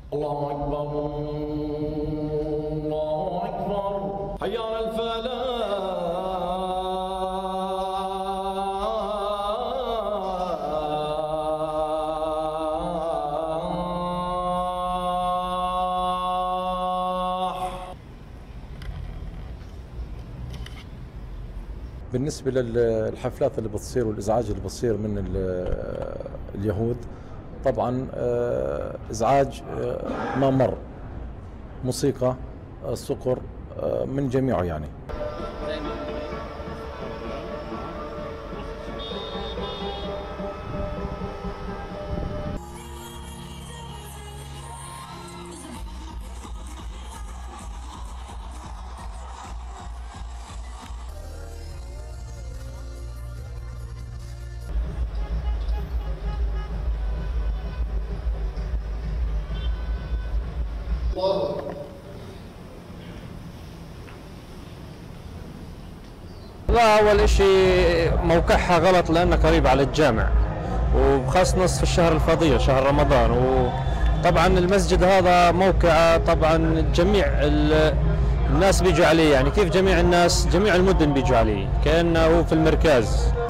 الله أكبر الله أكبر حي على الفلاح. بالنسبة للحفلات اللي بتصير والإزعاج اللي بتصير من اليهود، طبعا إزعاج ما مر، موسيقى الصقر من جميعه يعني. لا، أول إشي موقعها غلط لأنها قريبة على الجامع، وبخاص نصف الشهر الفضيل شهر رمضان. وطبعا المسجد هذا موقع طبعا جميع الناس بيجوا عليه، يعني كيف جميع الناس جميع المدن بيجوا عليه كأنه في المركز.